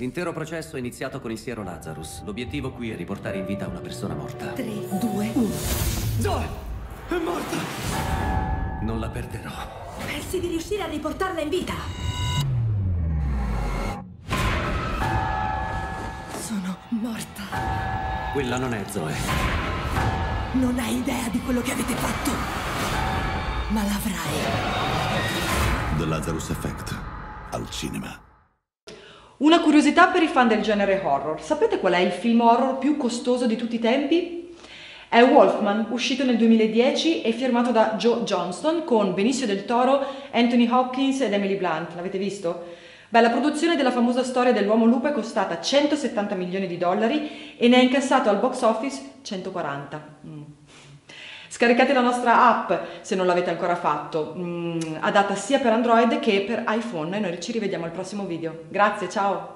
L'intero processo è iniziato con il siero Lazarus. L'obiettivo qui è riportare in vita una persona morta. 3, 2, 1. Zoe! È morta! Non la perderò. Pensi di riuscire a riportarla in vita? Sono morta. Quella non è Zoe. Non hai idea di quello che avete fatto, ma l'avrai. The Lazarus Effect, al cinema. Una curiosità per i fan del genere horror. Sapete qual è il film horror più costoso di tutti i tempi? È Wolfman, uscito nel 2010 e firmato da Joe Johnston con Benicio del Toro, Anthony Hopkins ed Emily Blunt. L'avete visto? Beh, la produzione della famosa storia dell'uomo lupo è costata 170 milioni di dollari e ne ha incassato al box office 140. Scaricate la nostra app se non l'avete ancora fatto, adatta sia per Android che per iPhone, e noi ci rivediamo al prossimo video. Grazie, ciao!